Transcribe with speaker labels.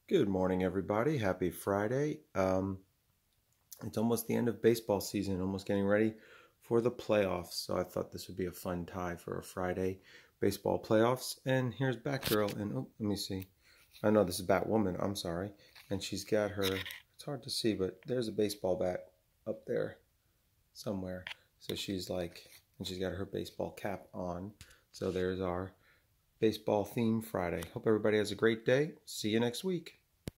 Speaker 1: Good morning, everybody. Happy Friday. It's almost the end of baseball season, almost getting ready for the playoffs. So I thought this would be a fun tie for a Friday baseball playoffs. And here's Batgirl. And oh, let me see. I know this is Batwoman. I'm sorry. And she's got her, it's hard to see, but there's a baseball bat up there somewhere. So she's like, and she's got her baseball cap on. So there's our baseball theme Friday. Hope everybody has a great day. See you next week.